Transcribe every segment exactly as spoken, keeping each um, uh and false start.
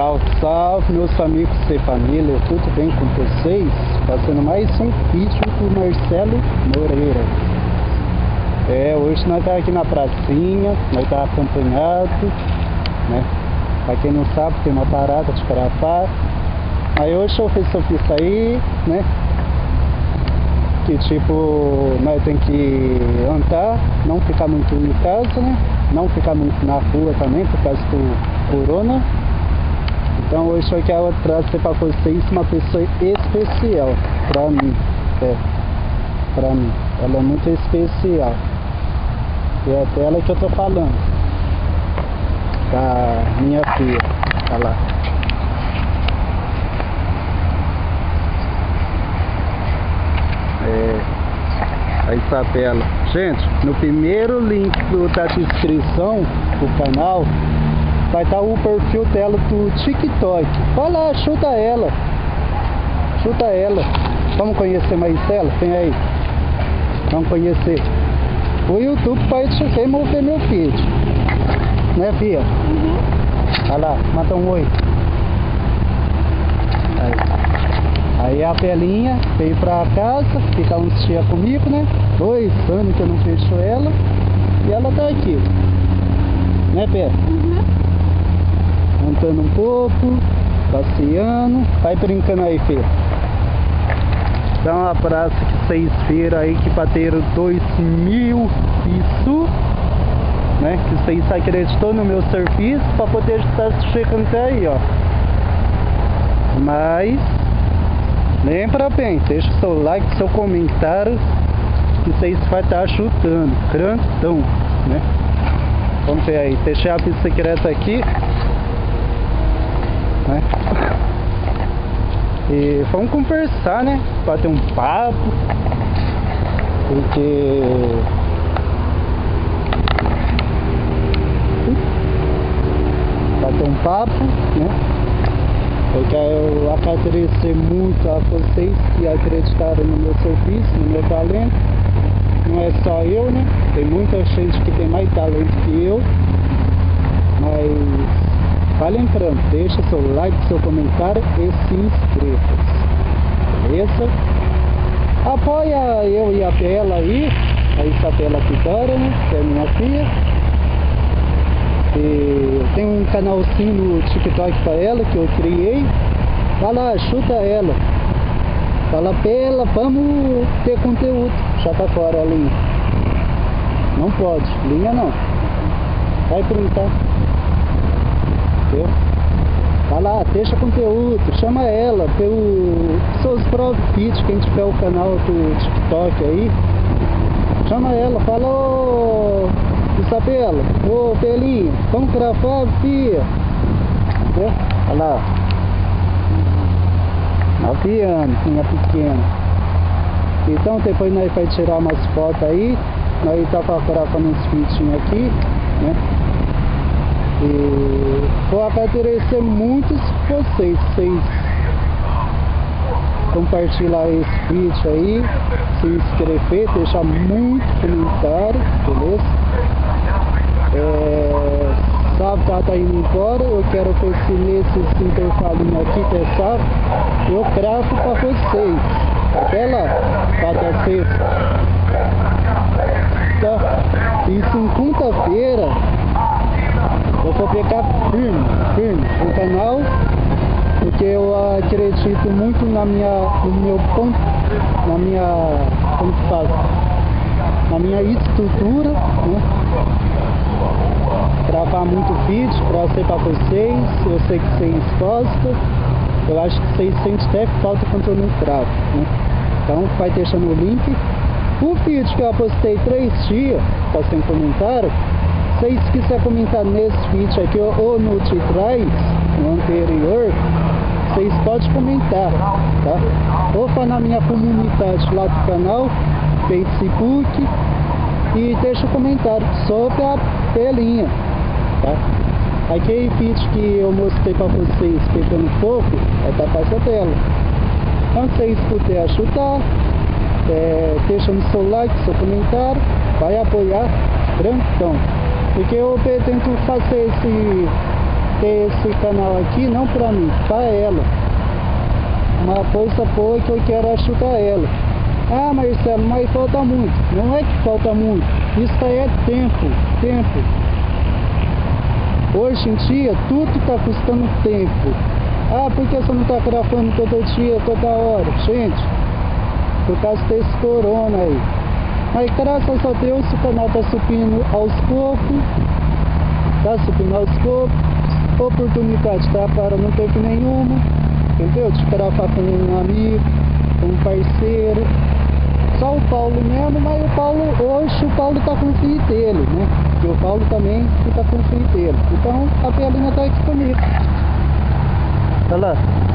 Salve, salve, meus amigos e família, tudo bem com vocês? Fazendo mais um vídeo do Marcelo Moreira. É, hoje nós estamos aqui na pracinha, nós estamos acompanhados, né? Pra quem não sabe, tem uma parada de Carapá. Aí hoje eu fiz isso aí, né? Que tipo, nós tem que andar, não ficar muito em casa, né? Não ficar muito na rua também, por causa do corona. Então hoje eu quero trazer para vocês uma pessoa especial para mim, é, para mim, ela é muito especial, e é dela que eu tô falando, da minha filha, olha lá. É, a Isabela. Gente, no primeiro link do, da descrição do canal vai estar o perfil dela do TikTok. Vai lá, chuta ela. Chuta ela. Vamos conhecer mais ela? Vem aí. Vamos conhecer. O YouTube vai te remover meu feed. Né, Fia? Uhum. Olha lá, mata um oi. Aí. Aí a Belinha veio pra casa, ficar uns dias comigo, né? Dois anos que eu não vejo ela. E ela tá aqui. Né, Pé? Uhum. Andando um pouco, passeando. Vai brincando aí, Fê. Dá um abraço que vocês viram aí que bateram dois mil isso, né? Que vocês acreditou no meu serviço para poder estar chegando até aí, ó. Mas lembra bem, deixa seu like, seu comentário, que vocês vão estar ajudando, grandão, né? Vamos ver aí, deixei a bicicleta aqui, né? E vamos conversar, né? Bater um papo, porque bater um papo, né? Eu quero agradecer muito a vocês que acreditaram no meu serviço, no meu talento. Não é só eu, né? Tem muita gente que tem mais talento que eu. Mas vai lembrando, deixa seu like, seu comentário e se inscreva. Beleza? Apoia eu e a Bela aí, a Isabela Pidora, né? Que é minha filha. E tem um canalzinho no TikTok pra ela que eu criei. Vai lá, chuta ela. Fala pra ela, vamos ter conteúdo. Já tá fora a linha. Não pode, linha não. Vai brincar. Entendeu? Vai lá, deixa conteúdo, chama ela pelo seus próprios vídeos, quem tiver o canal do TikTok aí. Chama ela, fala, ô Isabela, ô Belinha, vamos gravar, filha. Olha lá, nove anos, minha pequena. Então depois nós vamos tirar umas fotos aí, nós tá gravando uns vídeos aqui, né? E vou agradecer muito vocês, vocês compartilhar esse vídeo aí, se inscrever, deixar muito comentário, beleza? É, sábado tá indo embora, eu quero ver se nesse intervalinho aqui, que é sábado, eu gravo pra vocês, até lá, cada sexta. Tá? Isso em quinta-feira, eu vou pegar firme, firme o canal, porque eu acredito muito na minha, no meu ponto, na minha, como que faz? Na minha estrutura, né? Gravar muito vídeo, trazer para vocês, eu sei que vocês gostam, eu acho que vocês sentem até falta quando eu não gravo, né? Então vai deixando o link. O vídeo que eu postei três dias, tá sem comentário, se vocês quiserem comentar nesse vídeo aqui ou no de trás, no anterior, vocês podem comentar, tá? Ou falar na minha comunidade lá do canal, Facebook, e deixa um comentário sobre a Belinha, tá? Aquele vídeo que eu mostrei pra vocês pegando fogo é da casa dela. Então se vocês puderem ajudar, é, deixa no seu like, seu comentário, vai apoiar grandão. Porque eu pretendo fazer esse ter esse canal aqui, não pra mim, pra ela. Uma coisa boa que eu quero ajudar ela. Ah, Marcelo, mas falta muito. Não é que falta muito. Isso aí é tempo, tempo. Hoje em dia, tudo está custando tempo. Ah, por que você não está gravando todo dia, toda hora? Gente, por causa desse corona aí. Mas graças a Deus o canal está subindo aos poucos. Está subindo aos poucos. Oportunidade da cara não teve nenhuma. Entendeu? De gravar com um amigo, com um parceiro. Só o Paulo mesmo, mas o Paulo, hoje o Paulo tá com o filho dele, né? E o Paulo também fica com o filho dele. Então a Belinha tá aqui comigo. Olha lá.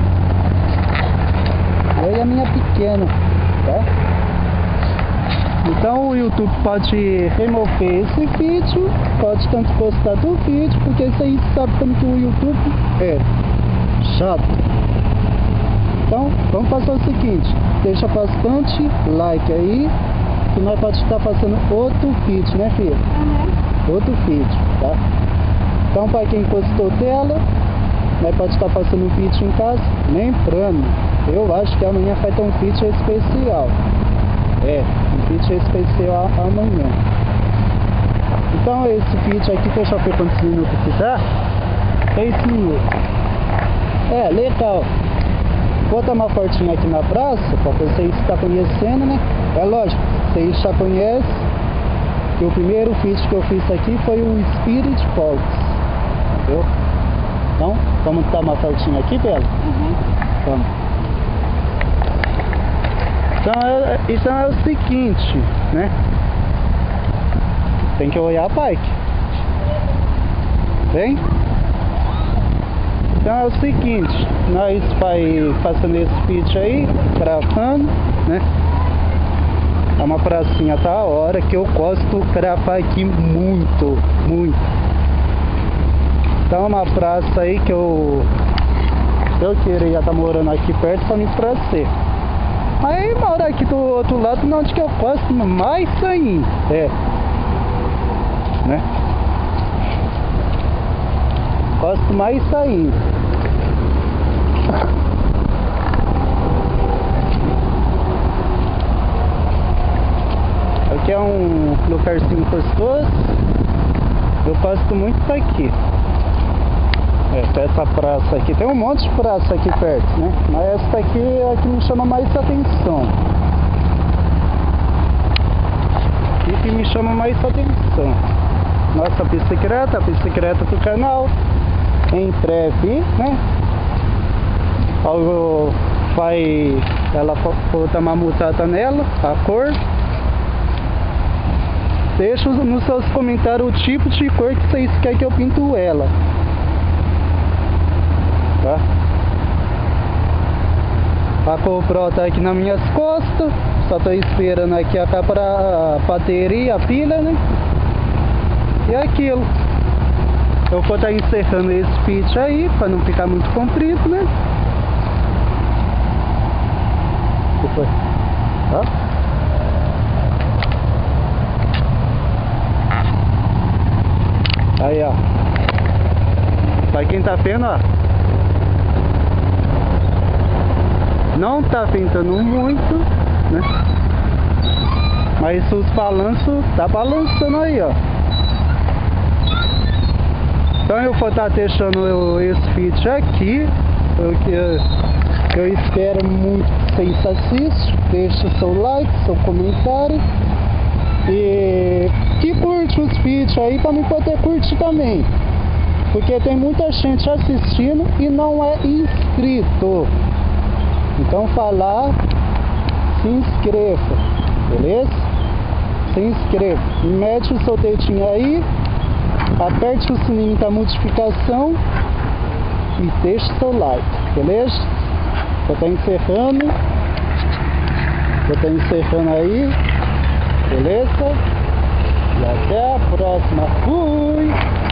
Eu e a minha pequena, tá? Então o YouTube pode remover esse vídeo, pode tanto gostar do vídeo, porque isso aí sabe como que o YouTube é chato. Então, vamos fazer o seguinte, deixa bastante like aí, que nós pode estar fazendo outro vídeo, né, filha? Uhum. Outro vídeo, tá? Então, para quem gostou dela, nós pode estar fazendo um vídeo em casa, lembrando, eu acho que amanhã vai ter um vídeo especial. É, um vídeo especial amanhã. Então, esse vídeo aqui, deixa eu ver quantos minutos que dá. seis minutos. É, legal. Vou dar uma fotinha aqui na praça, para vocês estar conhecendo, né? É lógico, vocês já conhecem. Que o primeiro vídeo que eu fiz aqui foi o Spirit Box. Entendeu? Então, vamos dar uma fotinha aqui, Bela? Uhum. Vamos. Então é, então é o seguinte, né? Tem que olhar a bike. Vem? Então é o seguinte, nós vai fazendo esse vídeo aí, gravando, né? É uma pracinha da hora que eu gosto de gravar aqui muito, muito. Então é uma praça aí que eu eu queria estar morando aqui perto pra me prazer. Aí mora aqui do outro lado, não, onde que eu gosto mais ainda, é, né? Gosto mais ainda. Aqui é um lugarzinho gostoso. Eu gosto muito daqui. É, essa praça aqui. Tem um monte de praça aqui perto, né? Mas essa aqui é a que me chama mais atenção. E que me chama mais atenção. Nossa bicicleta, a bicicleta do canal. Em breve, né? Algo vai, ela vou dar uma multada nela, a cor. Deixa nos seus comentários o tipo de cor que vocês querem que eu pinto ela, tá? A GoPro tá aqui nas minhas costas, só tô esperando aqui acabar a bateria, a pilha, né? E é aquilo. Eu vou estar encerrando esse vídeo aí, para não ficar muito comprido, né? O que foi? Tá? Aí, ó. Pra quem tá vendo, ó. Não tá ventando muito, né? Mas os balanços tá balançando aí, ó. Então eu vou estar deixando esse vídeo aqui, porque eu espero muito que vocês assistam, deixe o seu like, seu comentário e que curte os vídeos aí para me poder curtir também, porque tem muita gente assistindo e não é inscrito. Então falar, se inscreva, beleza? Se inscreva, mete o seu dedinho aí. Aperte o sininho da notificação e deixe seu like, beleza? Eu tô encerrando. Eu tô encerrando aí, beleza? E até a próxima. Fui!